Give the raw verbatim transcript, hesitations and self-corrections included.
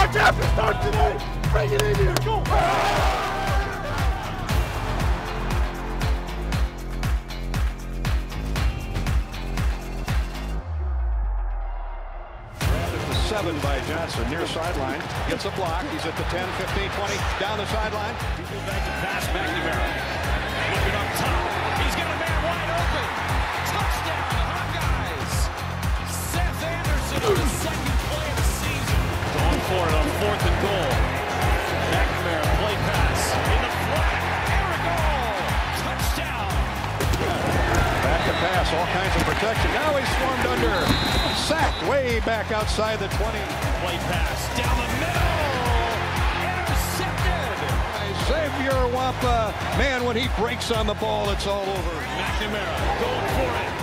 Watch out for start today. Bring it in here. Go. Seven by Johnson, near sideline, gets a block, he's at the ten, fifteen, twenty, down the sideline. Back to pass McNamara, looking up top, he's got a man wide open, touchdown Hawkeyes. Seth Anderson on the second play of the season. Going for it on fourth and goal. McNamara, play pass, in the flat, air a goal, touchdown. Back to pass, all kinds of protection, now he's swarmed under. Sacked way back outside the twenty. Play pass down the middle. Intercepted. Xavier Wampa, man, when he breaks on the ball, it's all over. McNamara going for it.